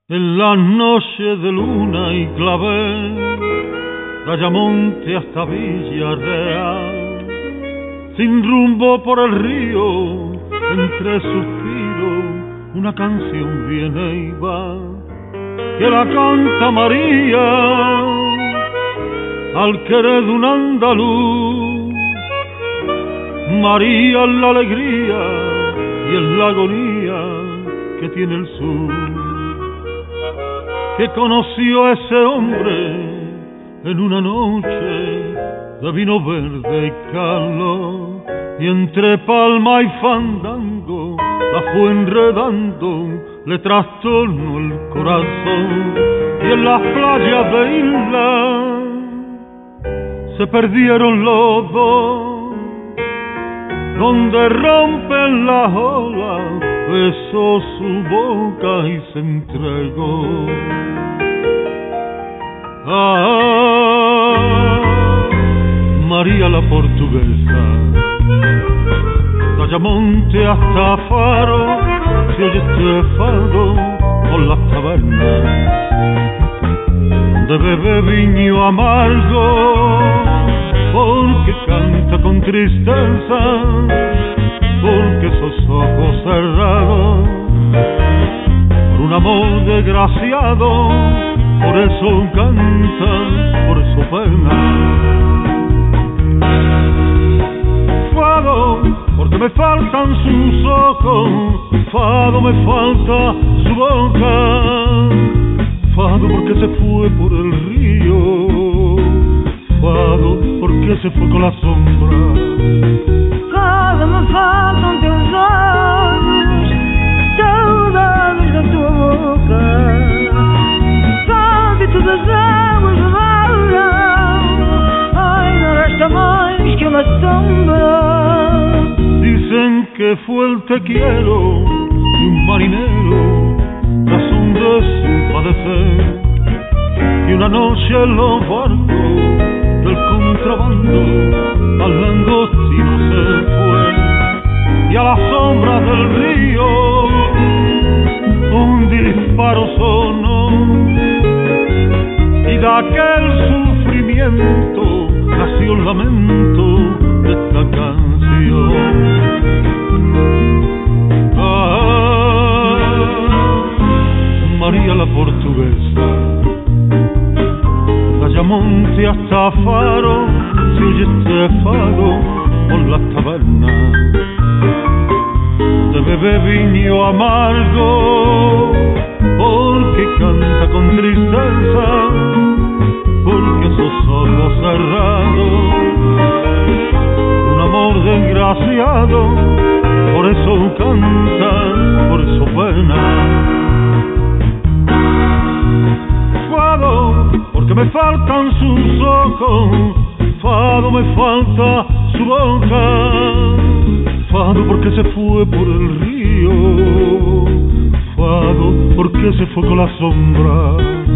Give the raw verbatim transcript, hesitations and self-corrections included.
En la noche de luna y clavel, de Ayamonte hasta Villarreal, sin rumbo por el río, entre suspiros, una canción viene y va, que la canta María, al querer de un andaluz. María es la alegría y es la agonía que tiene el sur, que conoció a ese hombre en una noche de vino verde y calor, y entre palma y fandango la fue enredando, le trastornó el corazón, y en las playas de isla se perdieron los dos, donde rompen las olas, besó su boca y se entregó. Ah, María la portuguesa, de Ayamonte hasta Faro, se oye este fado por las tabernas, de bebé viño amargo, porque canta con tristeza, porque esos ojos cerrados, por un amor desgraciado, por eso canta, por eso pena. Fado, porque me faltan sus ojos, fado me falta su boca, fado porque se fue por el río, fado porque se fue con la sombra. Fado me faltan teus olhos, saudades da tua boca, fado e todas as águas do mar, ai, não resta mais que uma sombra. Dicen que fue el te quiero de un marinero, razón de su padecer, y una noche en los barcos del contrabando al langostino se fue, y a la sombra del río un disparo sonó, y de aquel sufrimiento nació el lamento de esta canción. Ah, María la portuguesa, de Ayamonte hasta Faro, se oye este fado por las tabernas, de bebé viño amargo, porque canta con tristeza, porque esos ojos cerrados, un amor desgraciado, por eso canta, por eso pena. Fado, porque me faltan sus ojos, fado me falta su boca, fado porque se fue por el río, fado porque se fue con la sombra.